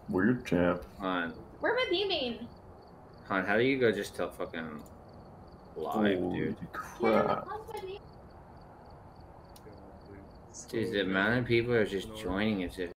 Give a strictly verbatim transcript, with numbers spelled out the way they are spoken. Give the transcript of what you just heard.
Weird champ. Han. Where am I beaming? Han, how do you go just till fucking live, Holy dude? crap. Dude, the amount of people are just joining it.